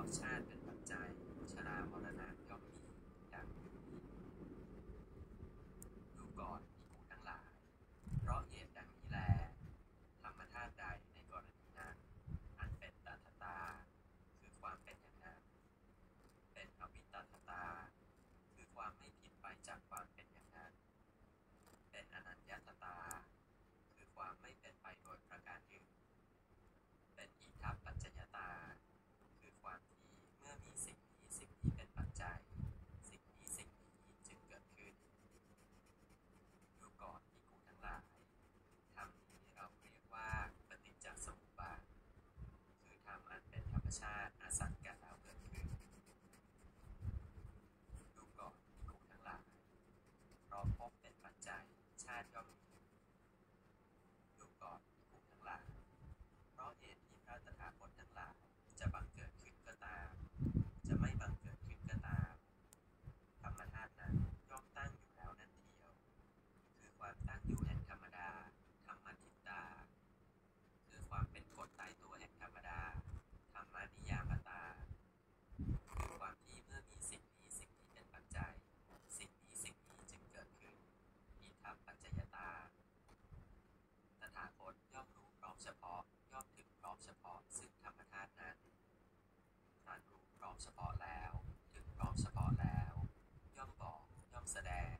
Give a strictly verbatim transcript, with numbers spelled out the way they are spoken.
ชาติเป็นปัจจัยชรามรณะย่อมมีดังนี้ดูก่อนภิกษุทั้งหลายเพราะเหตุดังนี้แลธรรมธาตุใดในกรณีนั้นอันเป็นตถตาคือความเป็นอย่างนั้นเป็นอวิตตตาคือความไม่ผิดไปจากความเป็นอย่างนั้นเป็นอนัญญตตาคือความไม่เป็นไปโดยประการอื่นเป็นอิทัปปัจจยตาคือความที่เมื่อมีสิ่งนี้สิ่งนี้เป็นปัจจัยสิ่งนี้สิ่งนี้จึงเกิดขึ้นดูก่อนภิกษุทั้งหลายธรรมนี้เราเรียกว่าปฏิจจสมุปบาทคือธรรมอันเป็นธรรมชาติอาศัยกันแล้วเกิดขึ้นดูก่อนภิกษุทั้งหลายเพราะภพเป็นปัจจัยชาติย่อมมีดูก่อนภิกษุทั้งหลายเพราะเหตุที่พระตถาคตทั้งหลายจะบังเกิดขึ้นก็ตามจะไม่บังเกิดขึ้นก็ตามธรรมธาตุนั้นย่อมตั้งอยู่แล้วนั่นเทียวคือความตั้งอยู่แห่งธรรมดาธรรมทิตตาคือความเป็นกฎตายตัวแห่งธรรมดาธรรมนิยามตาคือความที่เมื่อมีสิ่งนี้สิ่งนี้เป็นปัจจัยสิ่งนี้สิ่งนี้จึงเกิดขึ้นอิทัปปัจจยตาตถาคตย่อมรู้พร้อมเฉพาะย่อมถึงพร้อมเฉพาะซึ่งธรรมธาตุนั้นครั้นรู้พร้อมเฉพาะแล้วถึงพร้อมเฉพาะแล้วย่อมบอกย่อมแสดง